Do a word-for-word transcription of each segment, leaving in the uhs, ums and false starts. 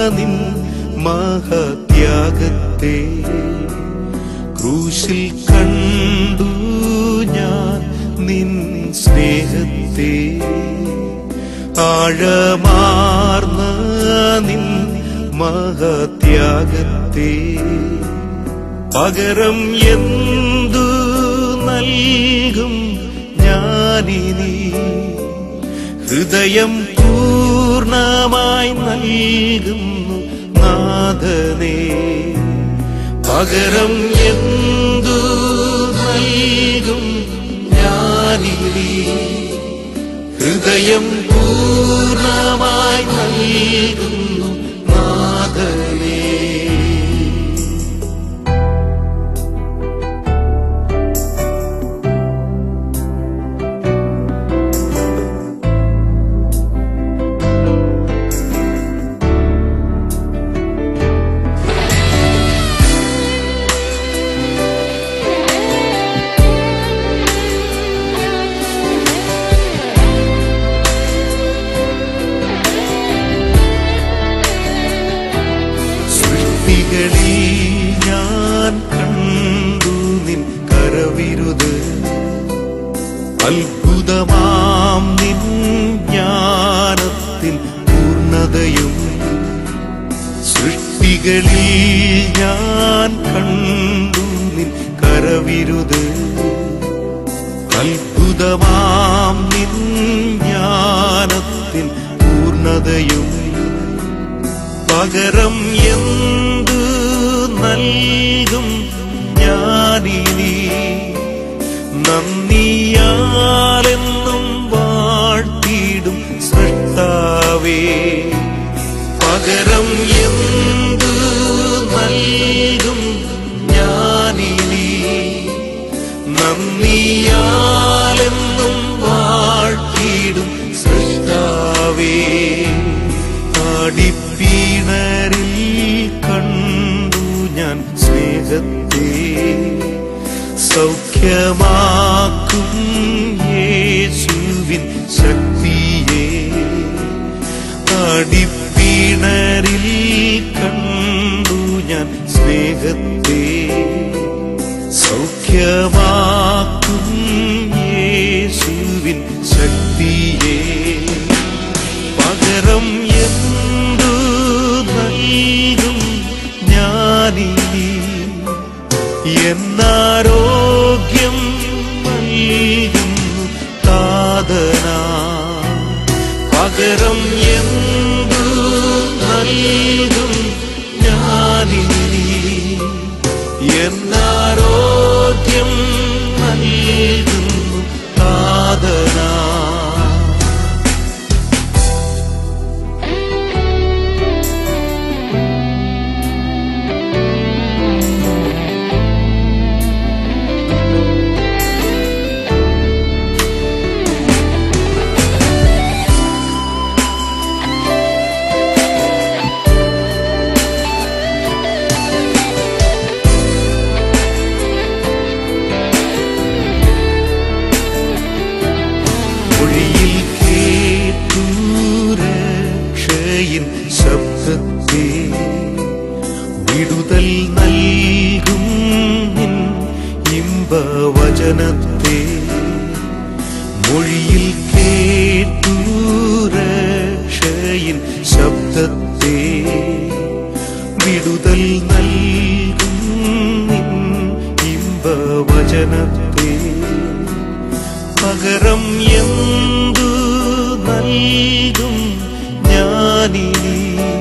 നിൻ മഹത്യാഗത്തെ ക്രൂശിൽ കണ്ടു ഞാൻ നിൻ സ്നേഹത്തെ ആഴമാർന്ന നിൻ മഹത്യാഗത്തെ പകരം എന്തു നൽകും ഞാനിനി ഹൃദയം പൂർണ്ണമായി നൽകുന്നു നാഥനേ പകരം എന്തു നൽകും ഞാനിനി ഹൃദയം പൂർണ്ണമായി നൽകുന്നു നാഥനേ ഞാൻ കണ്ടു നിൻ കരവിരുത് അത്ഭുതമാം നിൻ ജ്ഞാനത്തിൻ പൂർണ്ണതയും സൃഷ്ടികളിൽ ഞാൻ കണ്ടു നിൻ കരവിരുത് അത്ഭുതമാം നിൻ ജ്ഞാനത്തിൻ പൂർണ്ണതയും പകരം എന്തു നൽകും ഞാനിനി നന്ദിയാലെന്നും വാഴ്ത്തിടും സൃഷ്ടാവേ പകരം എന്തു നൽകും ഞാനിനി നന്ദിയാലെന്നും വാഴ്ത്തിടും സൃഷ്ടാവേ അടിപ്പീണരിൽ കണ്ടു ഞാൻ സ്നേഹത്തെ സൗഖ്യമാക്കും യേശുവിൻ ശക്തിയെ അടിപ്പീണരിൽ കണ്ടു ഞാൻ സ്നേഹത്തെ സൗഖ്യമാക്കും യേശുവിൻ ശക്തിയെ പകരം എന്തു നൽകും ഞാനിനി എന്നാരോഗ്യം നൽകുന്നു താതനാ പകരം എന്തു നൽകും ഞാനിനി എന്നാരോഗ്യം നൽകുന്നു താതനാ ശബ്ദത്തെ വിടുതൽ നൽകും നിൻ ഇമ്പവചനത്തെ മൊഴിയിൽ കേട്ടു രക്ഷയിൻ ശബ്ദത്തെ വിടുതൽ നൽകും നിൻ ഇമ്പവചനത്തെ പകരം എന്തു നൽകും ഞാനിനി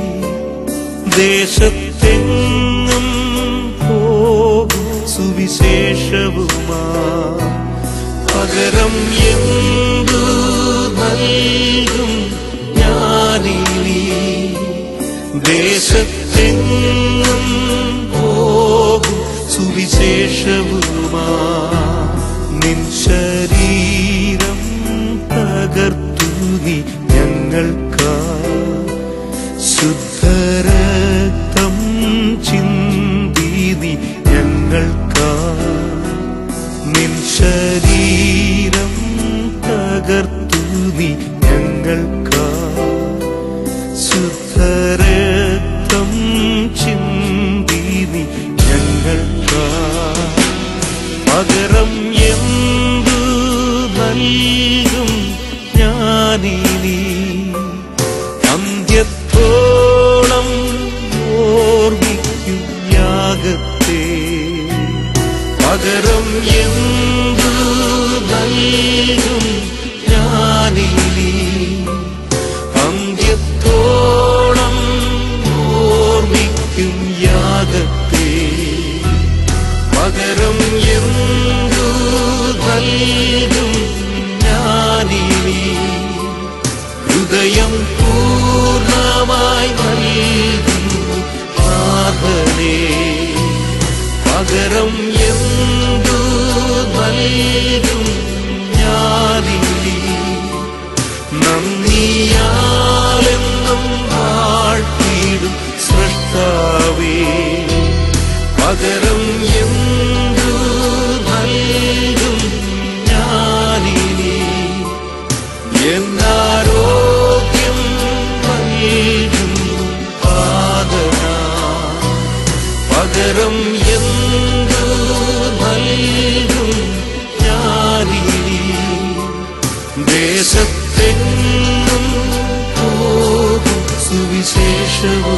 ദേശത്തെങ്ങും പോകും സുവിശേഷവുമാ പകരം എന്തു നൽകും ഞാനിനി ദേശത്തെങ്ങും പോകും സുവിശേഷവുമാ നിൻ ശരീരം തകർത്തു നീ ഞങ്ങൾക്കാ ശുദ്ധരക്തം ചിന്തി നീ ഞങ്ങൾക്കാ നിൻ ശരീരം തകർത്തു നീ ഞങ്ങൾക്കാ ശുദ്ധരക്തം പകരം എന്തു നൽകും ഞാനിനി എന്നാരോഗ്യം നൽകും പാതനാ പകരം എന്തു നൽകും ഞാനിനി ദേശത്തെങ്ങും പോകും സുവിശേഷവും